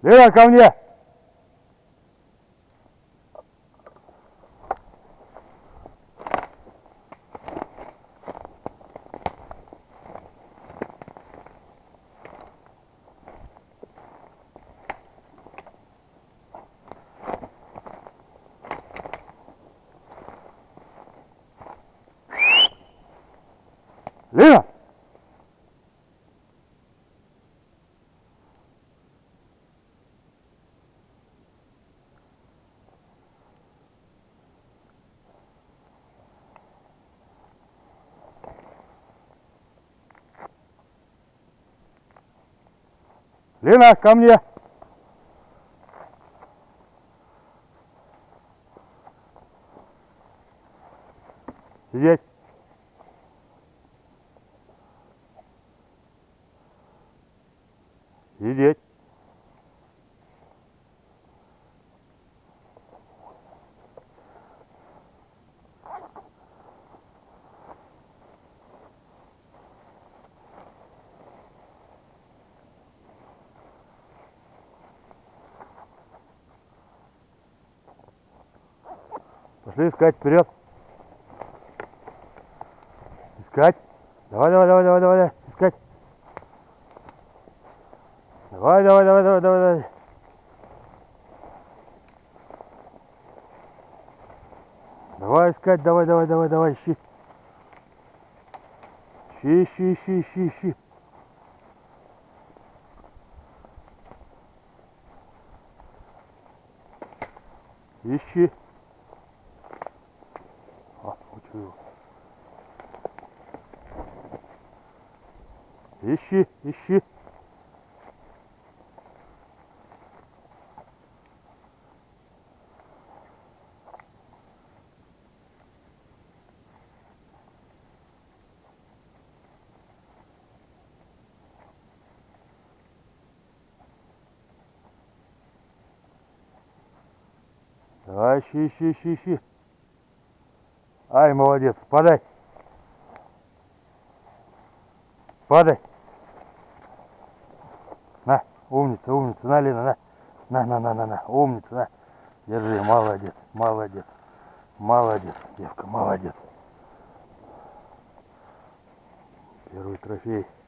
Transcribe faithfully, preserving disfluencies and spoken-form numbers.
Лена, ко мне! Лена! Лена, ко мне! Сидеть! Сидеть! Пошли искать вперед. Искать. Давай, давай, давай, давай, давай, искать. Давай, давай, давай, давай, давай, давай. Давай искать, давай, давай, давай, давай, ищи. Ищи, ищи, ищи, ищи, ищи. Ищи. А, учую. Ищи, ищи. Давай, ищи, ищи, ищи, ищи. Ай, молодец, падай. Падай. На, умница, умница, на, Лена, на. На, на, на, на, на, умница, на. Держи, молодец, молодец. Молодец, девка, молодец. Первый трофей.